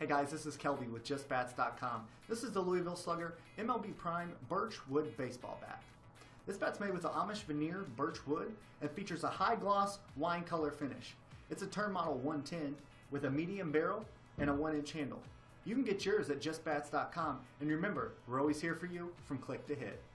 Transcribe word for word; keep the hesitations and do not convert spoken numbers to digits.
Hey guys, this is Kelby with Just Bats dot com. This is the Louisville Slugger M L B Prime Birch Wood baseball bat. This bat's made with the Amish veneer birch wood and features a high gloss wine color finish. It's a turn model one ten with a medium barrel and a one inch handle. You can get yours at Just Bats dot com, and remember, we're always here for you from click to hit.